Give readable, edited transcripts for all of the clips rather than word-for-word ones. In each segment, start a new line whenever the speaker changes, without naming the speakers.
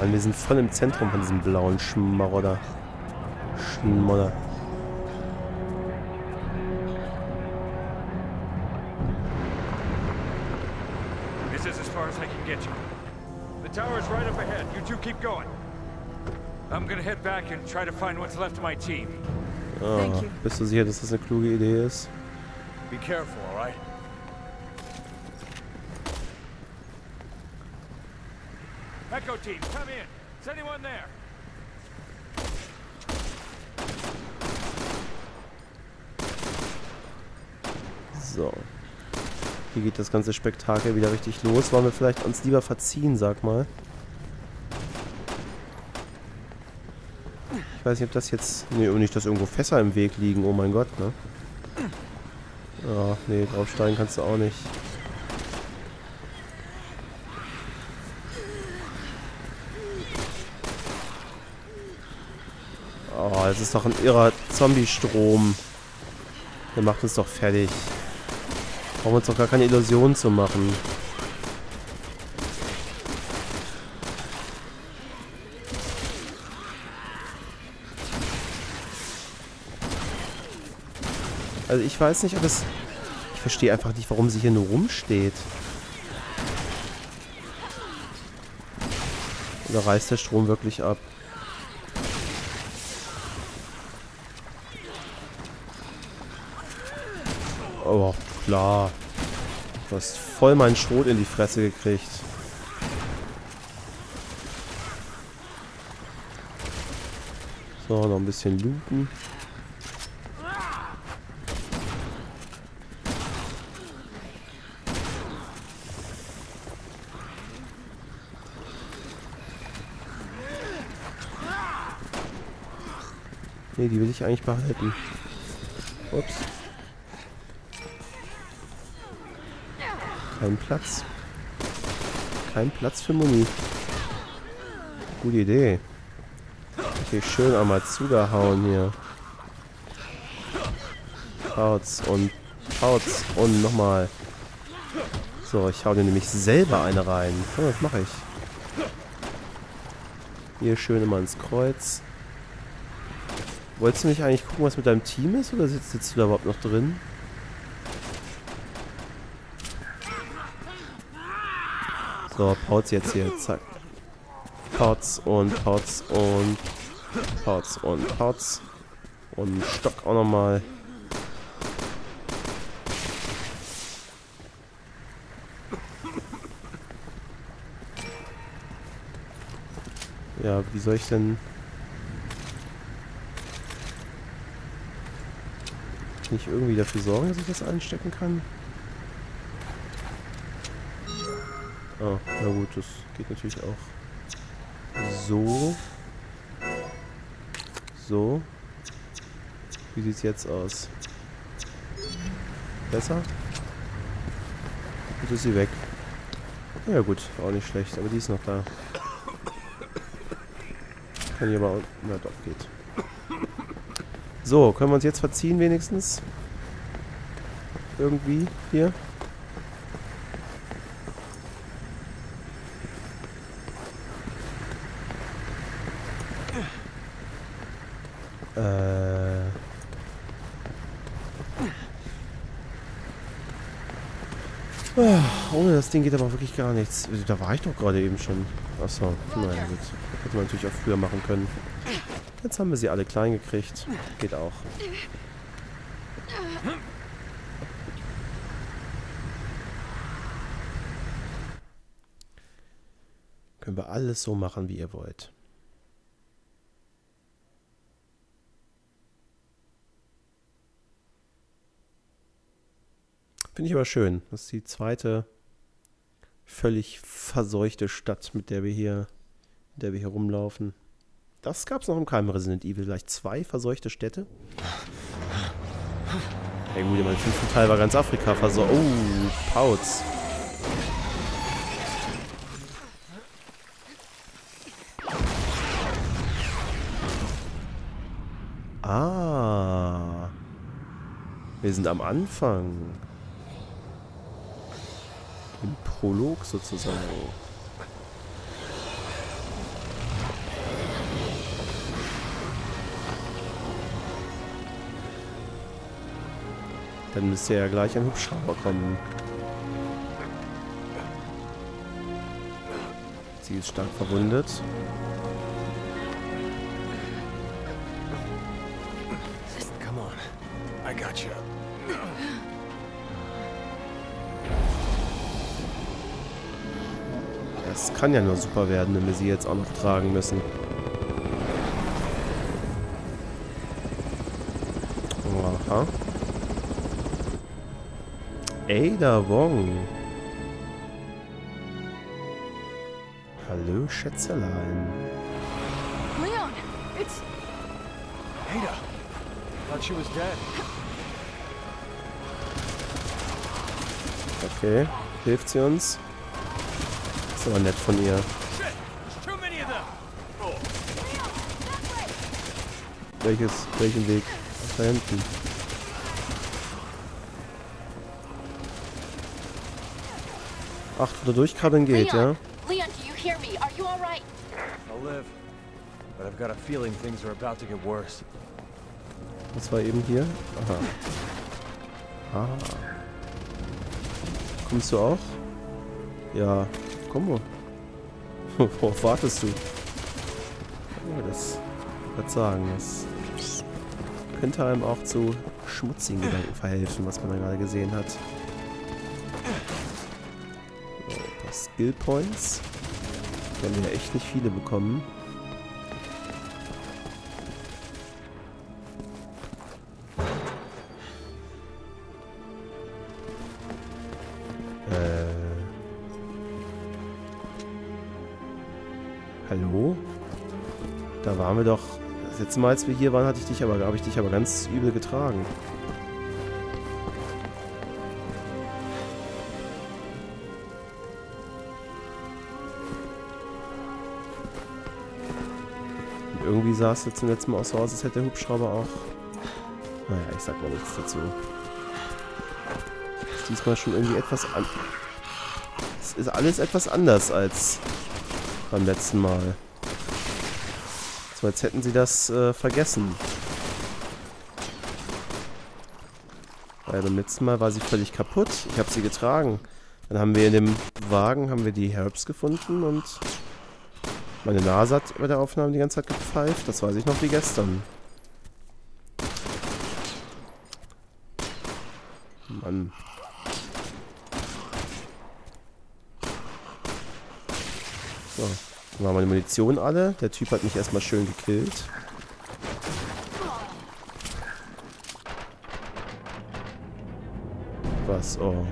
Mann, wir sind voll im Zentrum von diesem blauen Schmarotzer. Schmodder.
This is as far as I can get you. The tower's right up ahead. You two keep going. I'm gonna head back and try to find what's left of my team.
Oh, bist du sicher, dass das eine kluge Idee ist?
Be careful, all right? Echo team, come in. Is anyone there?
So. Hier geht das ganze Spektakel wieder richtig los. Wollen wir vielleicht uns lieber verziehen, sag mal. Ich weiß nicht, ob das jetzt... Nee, und nicht, dass irgendwo Fässer im Weg liegen. Oh mein Gott, ne? Ja, nee, draufsteigen kannst du auch nicht. Oh, das ist doch ein irrer Zombie-Strom. Der macht uns doch fertig. Brauchen wir uns doch gar keine Illusionen zu machen. Also ich weiß nicht, ob es... Ich verstehe einfach nicht, warum sie hier nur rumsteht. Oder reißt der Strom wirklich ab? Oh, klar. Du hast voll meinen Schrot in die Fresse gekriegt. So, noch ein bisschen looten. Nee, die will ich eigentlich behalten. Ups. Kein Platz. Kein Platz für Muni. Gute Idee. Okay, schön einmal zugehauen hier. Pauz und Pauz und nochmal. So, ich hau dir nämlich selber eine rein. Ja, das mache ich. Hier schön immer ins Kreuz. Wolltest du nicht eigentlich gucken, was mit deinem Team ist? Oder sitzt du da überhaupt noch drin? So, Pauz jetzt hier. Zack. Pauz und Pauz und Pauz und Pauz. Und Stock auch nochmal. Ja, wie soll ich denn... nicht irgendwie dafür sorgen, dass ich das einstecken kann? Oh, na gut, das geht natürlich auch. So. So. Wie sieht's jetzt aus? Besser? Jetzt ist sie weg. Ja gut, auch nicht schlecht, aber die ist noch da. Kann ich aber auch... Na doch, geht. So, können wir uns jetzt verziehen wenigstens? Irgendwie hier? Ohne das Ding geht aber wirklich gar nichts. Da war ich doch gerade eben schon. Achso, naja gut. Hätte man natürlich auch früher machen können. Jetzt haben wir sie alle klein gekriegt. Geht auch. Können wir alles so machen, wie ihr wollt. Finde ich aber schön. Das ist die zweite völlig verseuchte Stadt, mit der wir hier rumlaufen. Das gab es noch im keinem Resident Evil. Gleich 2 verseuchte Städte. Ja gut, mein 5. Teil war ganz Afrika verseucht. Oh, Pauz. Ah. Wir sind am Anfang. Im Prolog sozusagen. Dann müsste ja gleich ein Hubschrauber kommen. Sie ist stark verwundet.
Come on. I got you.
Das kann ja nur super werden, wenn wir sie jetzt auch noch tragen müssen. Aha. Ada Wong. Hallo, Schätzelein.
Leon, it's...
Ada. Thought she was dead.
Okay, hilft sie uns? Ist aber nett von ihr.
Shit! There's too many of them!
Welchen Weg? Da hinten. Ach, da durchkrabbeln geht, ja?
Leon, Leon, do you hear me? Are you all right?
I'll live. But I've got a feeling things are about to get worse.
Das war eben hier. Aha. Ah. Kommst du auch? Ja. Komm mal. Worauf wartest du? Oh, das würde sagen, das könnte einem auch zu schmutzigen Gedanken verhelfen, was man da gerade gesehen hat. So, ein paar Skill Points. Wir haben ja echt nicht viele bekommen. Hallo? Da waren wir doch... Das letzte Mal, als wir hier waren, habe ich dich aber ganz übel getragen. Und irgendwie sah es jetzt zum letzten Mal auch so aus, als hätte der Hubschrauber auch... Naja, ich sag mal nichts dazu. Ist diesmal schon irgendwie etwas an... Es ist alles etwas anders als beim letzten Mal. So, als hätten sie das vergessen. Weil beim letzten Mal war sie völlig kaputt. Ich habe sie getragen. Dann haben wir in dem Wagen die Herbs gefunden und meine Nase hat bei der Aufnahme die ganze Zeit gepfeift. Das weiß ich noch wie gestern. Mann. So, dann war meine Munition alle. Der Typ hat mich erstmal schön gekillt. Was? Oh.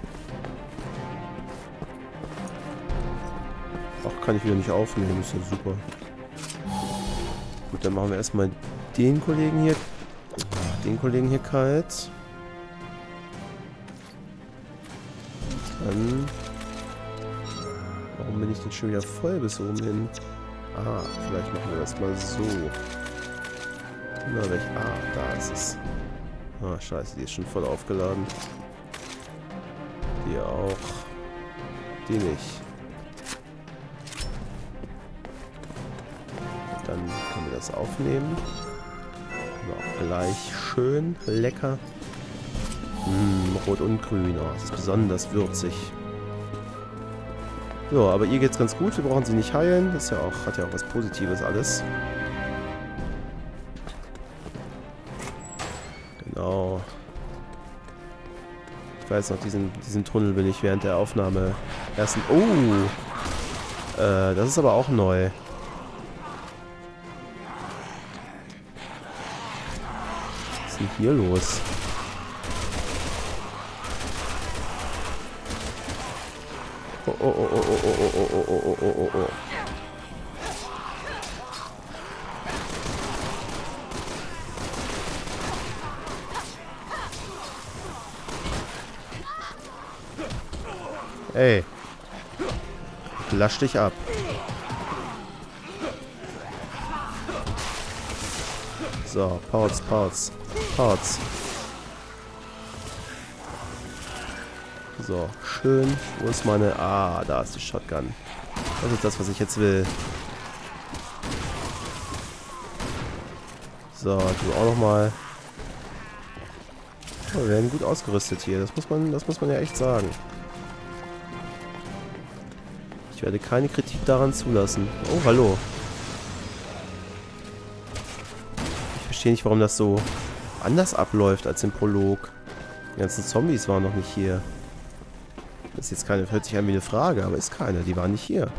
Ach, kann ich wieder nicht aufnehmen. Ist ja super. Gut, dann machen wir erstmal den Kollegen hier kalt. Dann... Warum bin ich denn schon wieder voll bis oben hin? Ah, vielleicht machen wir das mal so. Na, da ist es. Ah, scheiße, die ist schon voll aufgeladen. Die auch. Die nicht. Dann können wir das aufnehmen. Aber auch gleich schön lecker. Rot und grün. Oh, das ist besonders würzig. So, aber ihr geht's ganz gut. Wir brauchen sie nicht heilen. Das ist ja auch, hat ja auch was Positives alles. Genau. Ich weiß noch, diesen Tunnel bin ich während der Aufnahme erst... Oh! Das ist aber auch neu. Was ist denn hier los? Oh, oh, oh, oh, oh, oh, oh, oh, oh, oh, oh, oh. Ey. Lasch dich ab. So, Parts. So, schön. Wo ist meine... Ah, da ist die Shotgun. Das ist das, was ich jetzt will. So, du auch nochmal. Oh, wir werden gut ausgerüstet hier. Das muss man ja echt sagen. Ich werde keine Kritik daran zulassen. Oh, hallo. Ich verstehe nicht, warum das so anders abläuft als im Prolog. Die ganzen Zombies waren noch nicht hier. Das ist jetzt keine, hört sich an wie eine Frage, aber ist keine. Die waren nicht hier.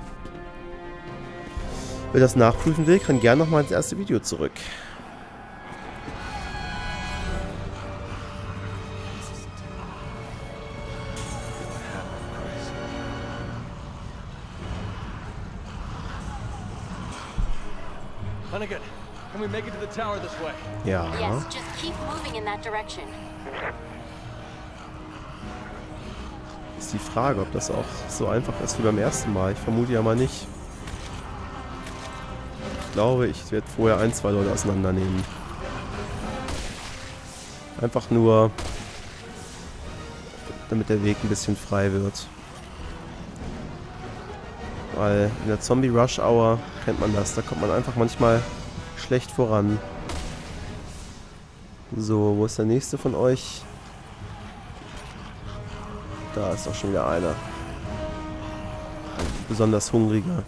Wer das nachprüfen will, kann gerne nochmal ins erste Video zurück.
Hunnigan, can we make it to the tower this way?
Ja.
Yes, just keep moving in that direction.
Ist die Frage, ob das auch so einfach ist wie beim ersten Mal. Ich vermute ja mal nicht. Ich glaube, ich werde vorher 1, 2 Leute auseinandernehmen. Einfach nur, damit der Weg ein bisschen frei wird. Weil in der Zombie-Rush-Hour kennt man das. Da kommt man einfach manchmal schlecht voran. So, wo ist der nächste von euch? Da ist doch schon wieder einer. Ein besonders hungriger.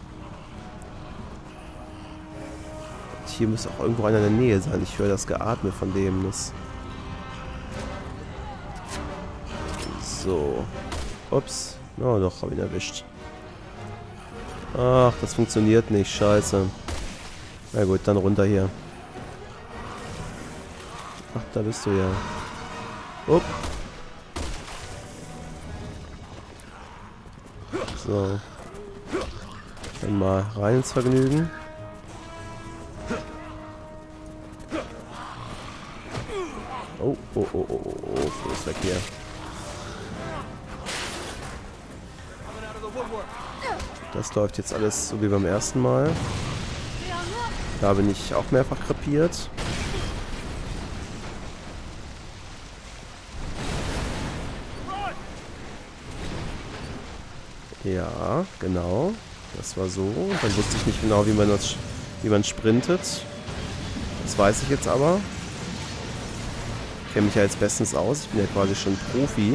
Und hier muss auch irgendwo einer in der Nähe sein. Ich höre das Geatme von dem. Das so. Ups. Oh doch, hab ihn erwischt. Ach, das funktioniert nicht. Scheiße. Na gut, dann runter hier. Ach, da bist du ja. Upp. So. Dann mal rein ins Vergnügen. Oh, oh, oh, oh, oh, oh, bloß weg hier. Das läuft jetzt alles so wie beim ersten Mal. Da bin ich auch mehrfach krepiert. Ja, genau. Das war so. Dann wusste ich nicht genau, wie man sprintet. Das weiß ich jetzt aber. Ich kenne mich ja jetzt bestens aus. Ich bin ja quasi schon Profi.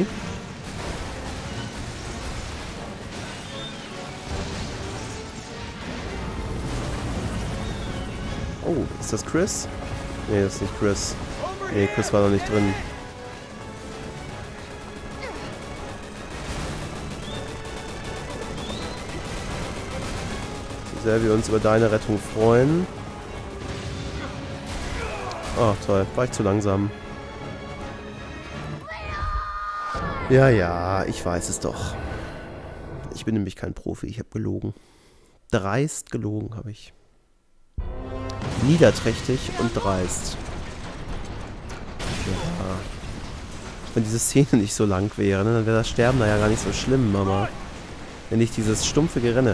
Oh, ist das Chris? Nee, das ist nicht Chris. Nee, Chris war noch nicht drin. So sehr wir uns über deine Rettung freuen. Oh, toll. War ich zu langsam. Ja, ja, ich weiß es doch. Ich bin nämlich kein Profi. Ich habe gelogen. Dreist gelogen habe ich. Niederträchtig und dreist. Ja. Wenn diese Szene nicht so lang wäre, ne, dann wäre das Sterben da ja gar nicht so schlimm, Mama. Wenn nicht dieses stumpfe Gerenne.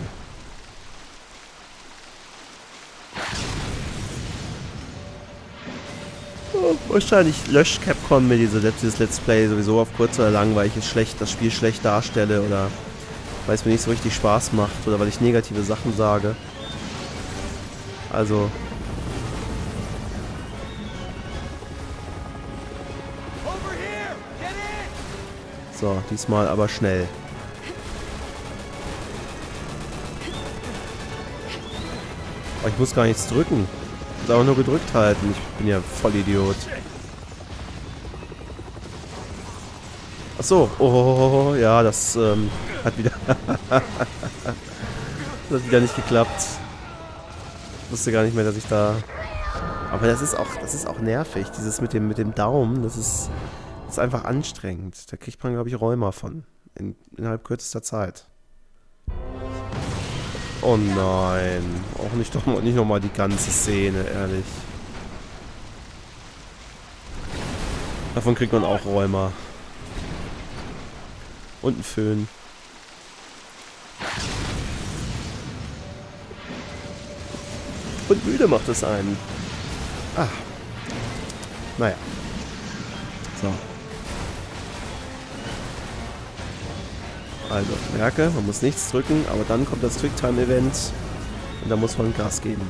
Oh, wahrscheinlich löscht Capcom mir dieses Let's Play sowieso auf kurz oder lang, weil ich das Spiel schlecht darstelle oder weil es mir nicht so richtig Spaß macht oder weil ich negative Sachen sage. Also... So, diesmal aber schnell. Oh, ich muss gar nichts drücken. Ich muss aber nur gedrückt halten. Ich bin ja voll Idiot. Achso. Oh, ja, das hat wieder... das hat wieder nicht geklappt. Ich wusste gar nicht mehr, dass ich da... Aber das ist auch nervig. Dieses mit dem Daumen, das ist einfach anstrengend. Da kriegt man, glaube ich, Rheuma von. Innerhalb kürzester Zeit. Oh nein. Auch nicht nochmal die ganze Szene, ehrlich. Davon kriegt man auch Rheuma. Und einen Föhn. Und müde macht es einen. Ah. Naja. So. Also, merke, man muss nichts drücken, aber dann kommt das Quicktime-Event und da muss man Gas geben.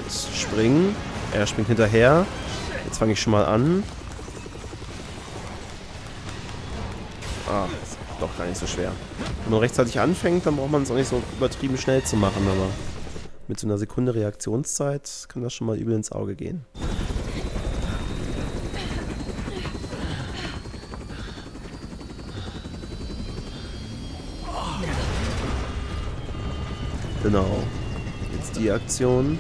springen. Er springt hinterher. Jetzt fange ich schon mal an. Ah, ist doch gar nicht so schwer. Wenn man rechtzeitig anfängt, dann braucht man es auch nicht so übertrieben schnell zu machen, aber mit so einer Sekunde Reaktionszeit kann das schon mal übel ins Auge gehen. Genau. Jetzt die Aktion.